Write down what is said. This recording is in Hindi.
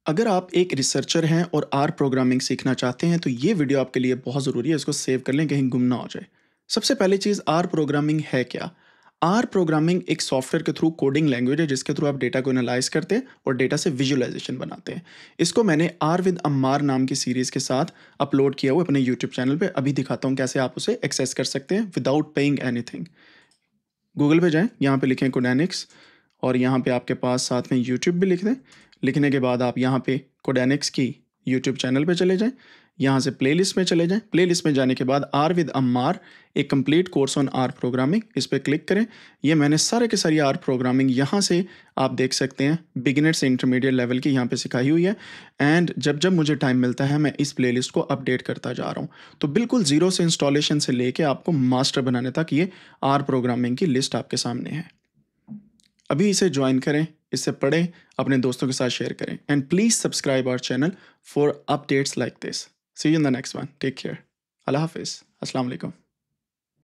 अगर आप एक रिसर्चर हैं और आर प्रोग्रामिंग सीखना चाहते हैं तो ये वीडियो आपके लिए बहुत ज़रूरी है। इसको सेव कर लें, कहीं गुम ना हो जाए। सबसे पहली चीज़, आर प्रोग्रामिंग है क्या? आर प्रोग्रामिंग एक सॉफ्टवेयर के थ्रू कोडिंग लैंग्वेज है जिसके थ्रू आप डेटा को एनालाइज करते हैं और डेटा से विजुअलाइजेशन बनाते हैं। इसको मैंने आर विद अम्मार नाम की सीरीज़ के साथ अपलोड किया हुआ अपने यूट्यूब चैनल पे। अभी दिखाता हूँ कैसे आप उसे एक्सेस कर सकते हैं विदाउट पेइंग एनीथिंग। गूगल पे जाएँ, यहाँ पे लिखें कोडैनिक्स और यहाँ पे आपके पास साथ में यूट्यूब भी लिख दें। लिखने के बाद आप यहाँ पे कोडैनिक्स की यूट्यूब चैनल पे चले जाएँ। यहाँ से प्लेलिस्ट में चले जाएँ। प्लेलिस्ट में जाने के बाद आर विद अम्मार, एक complete course on R programming, इस पे क्लिक करें। ये मैंने सारे के सारी आर प्रोग्रामिंग यहाँ से आप देख सकते हैं बिगिनर से इंटरमीडिएट लेवल की यहाँ पे सिखाई हुई है। एंड जब जब मुझे टाइम मिलता है मैं इस प्लेलिस्ट को अपडेट करता जा रहा हूँ। तो बिल्कुल ज़ीरो से इंस्टॉलेशन से लेके आपको मास्टर बनाने तक ये आर प्रोग्रामिंग की लिस्ट आपके सामने है। अभी इसे ज्वाइन करें, इससे पढ़ें, अपने दोस्तों के साथ शेयर करें and please subscribe our channel for updates like this. See you in the next one. Take care. अल्लाह हाफिज़। अस्सलाम वालेकुम।